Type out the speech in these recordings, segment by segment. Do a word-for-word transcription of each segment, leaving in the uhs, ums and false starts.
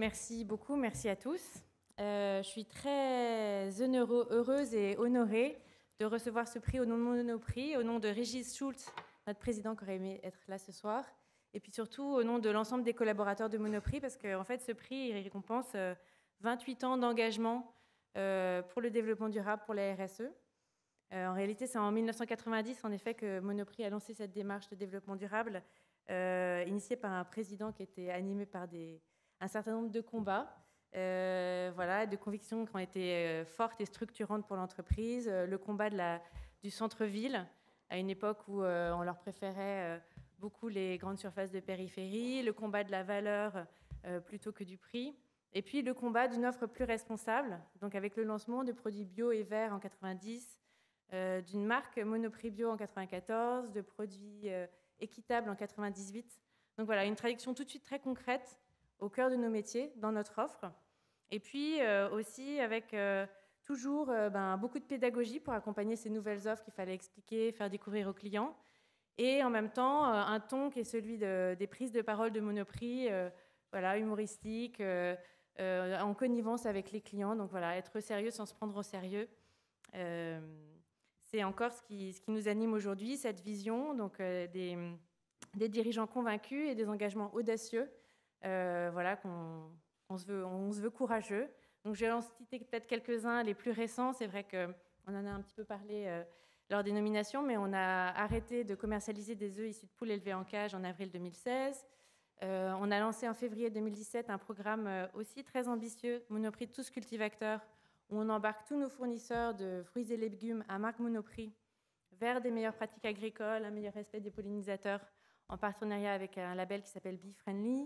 Merci beaucoup, merci à tous. Euh, je suis très heureuse et honorée de recevoir ce prix au nom de Monoprix, au nom de Régis Schultz, notre président qui aurait aimé être là ce soir, et puis surtout au nom de l'ensemble des collaborateurs de Monoprix, parce qu'en en fait, ce prix il récompense vingt-huit ans d'engagement euh, pour le développement durable pour la R S E. Euh, en réalité, c'est en mille neuf cent quatre-vingt-dix, en effet, que Monoprix a lancé cette démarche de développement durable, euh, initiée par un président qui était animé par des, un certain nombre de combats, euh, voilà, de convictions qui ont été euh, fortes et structurantes pour l'entreprise. Euh, le combat de la, du centre-ville, à une époque où euh, on leur préférait euh, beaucoup les grandes surfaces de périphérie, le combat de la valeur euh, plutôt que du prix. Et puis le combat d'une offre plus responsable, donc avec le lancement de produits bio et verts en quatre-vingt-dix, Euh, d'une marque Monoprix Bio en quatre-vingt-quatorze, de produits euh, équitables en quatre-vingt-dix-huit. Donc voilà, une traduction tout de suite très concrète au cœur de nos métiers, dans notre offre. Et puis euh, aussi avec euh, toujours euh, ben, beaucoup de pédagogie pour accompagner ces nouvelles offres qu'il fallait expliquer, faire découvrir aux clients. Et en même temps, euh, un ton qui est celui de, des prises de parole de Monoprix, euh, voilà, humoristique, euh, euh, en connivence avec les clients. Donc voilà, être sérieux sans se prendre au sérieux. Euh, C'est encore ce qui, ce qui nous anime aujourd'hui, cette vision donc, euh, des, des dirigeants convaincus et des engagements audacieux. Euh, voilà, qu'on on se, veut, on se veut courageux. Donc, je vais en citer peut-être quelques-uns, les plus récents. C'est vrai qu'on en a un petit peu parlé euh, lors des nominations, mais on a arrêté de commercialiser des œufs issus de poules élevées en cage en avril deux mille seize. Euh, on a lancé en février deux mille dix-sept un programme euh, aussi très ambitieux, Monoprix Tous Cultivateurs, où on embarque tous nos fournisseurs de fruits et légumes à marque Monoprix vers des meilleures pratiques agricoles, un meilleur respect des pollinisateurs, en partenariat avec un label qui s'appelle Bee Friendly.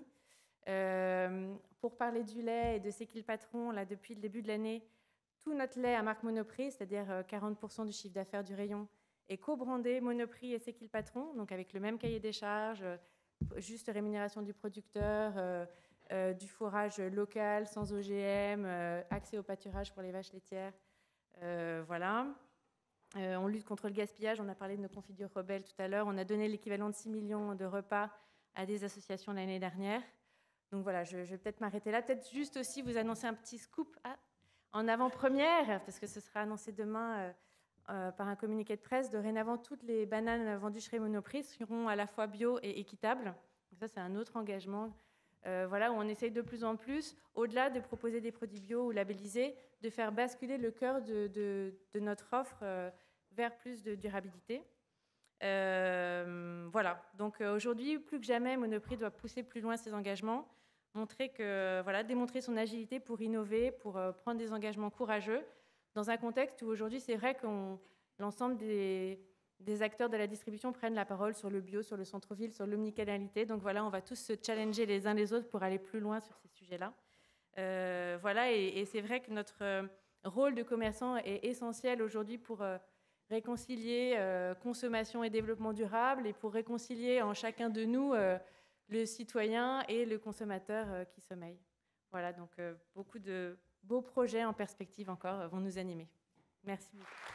Euh, pour parler du lait et de C'est qui le patron, là, depuis le début de l'année, tout notre lait à marque Monoprix, c'est-à-dire quarante pour cent du chiffre d'affaires du rayon, est co-brandé Monoprix et C'est qui le patron, donc avec le même cahier des charges, juste rémunération du producteur, euh, Euh, du fourrage local, sans O G M, euh, accès au pâturage pour les vaches laitières. Euh, voilà. Euh, on lutte contre le gaspillage. On a parlé de nos confitures rebelles tout à l'heure. On a donné l'équivalent de six millions de repas à des associations l'année dernière. Donc voilà, je, je vais peut-être m'arrêter là. Peut-être juste aussi vous annoncer un petit scoop ah, en avant-première, parce que ce sera annoncé demain euh, euh, par un communiqué de presse. Dorénavant, toutes les bananes vendues chez Monoprix seront à la fois bio et équitables. Donc ça, c'est un autre engagement. Euh, voilà, où on essaye de plus en plus, au-delà de proposer des produits bio ou labellisés, de faire basculer le cœur de, de, de notre offre euh, vers plus de durabilité. Euh, voilà, donc euh, aujourd'hui, plus que jamais, Monoprix doit pousser plus loin ses engagements, montrer que, voilà, démontrer son agilité pour innover, pour euh, prendre des engagements courageux, dans un contexte où aujourd'hui, c'est vrai que l'ensemble des... des acteurs de la distribution prennent la parole sur le bio, sur le centre-ville, sur l'omnicanalité. Donc voilà, on va tous se challenger les uns les autres pour aller plus loin sur ces sujets-là. Euh, voilà, et, et c'est vrai que notre euh, rôle de commerçant est essentiel aujourd'hui pour euh, réconcilier euh, consommation et développement durable et pour réconcilier en chacun de nous euh, le citoyen et le consommateur euh, qui sommeille. Voilà, donc euh, beaucoup de beaux projets en perspective encore euh, vont nous animer. Merci beaucoup.